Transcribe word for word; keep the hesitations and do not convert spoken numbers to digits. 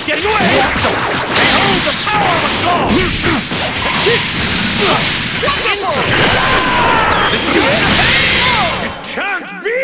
getting away! Behold the power of a claw! Take this! Wonderful! This is the end! It can't be!